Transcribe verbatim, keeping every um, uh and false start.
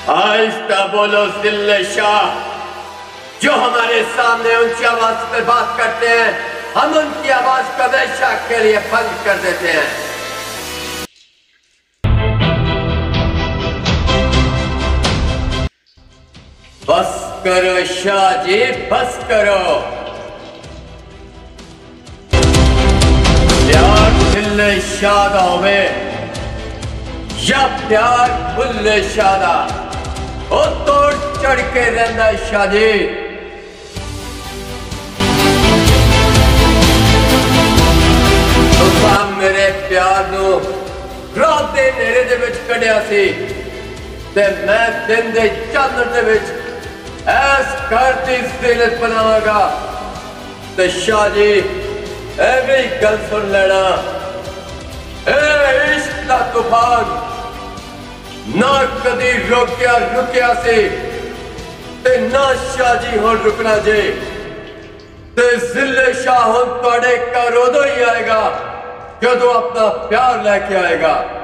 आहिस्ता बोलो जिल्ले शाह। जो हमारे सामने ऊंची आवाज पर बात करते हैं, हम उनकी आवाज को हमेशा के लिए बंद कर देते हैं। बस करो शाह जी, बस करो। प्यार दिल्ले शाह दा होवे या प्यार बुल्ले शाह दा, ओ तोड़ चढ़ के रहंदा शाह जी। तुसां मेरे प्यार नू रात दे नेरे दे विच कढिया सी ते मैं दिन दे चानण दे विच ऐस घर दी ज़ीनत बनावांगा। ते शाह जी ए भी गल सुन लेना, ए इश्क दा तूफान ना कदी रोकिया रुकिया सी ते ना शाह जी हुण रुकना जे। ते जिल्ले शाह हुण तुहाडे घर उदों ही आएगा जदों अपना प्यार लेके आएगा।